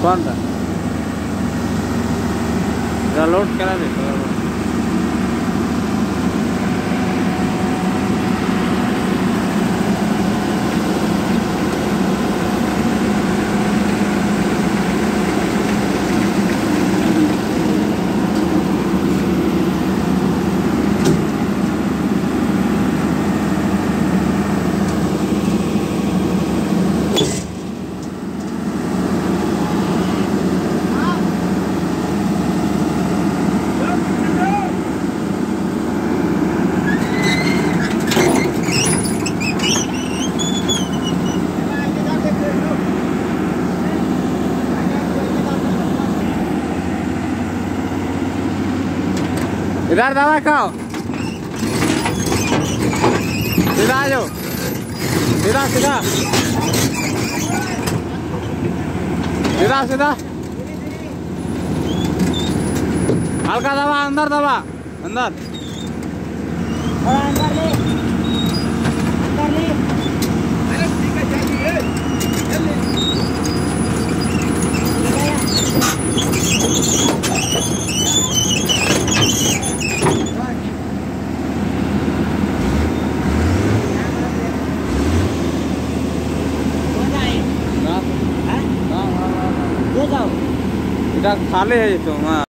कौन था? लोड करा दे। इधर दवा खाओ, सीधा आ जाओ, सीधा सीधा सीधा सीधा, हल्का दबा, अंदर दबा, अंदर अंदर ले, अंदर ले। अरे ठीक है, चलिए चल खाली है ये तो।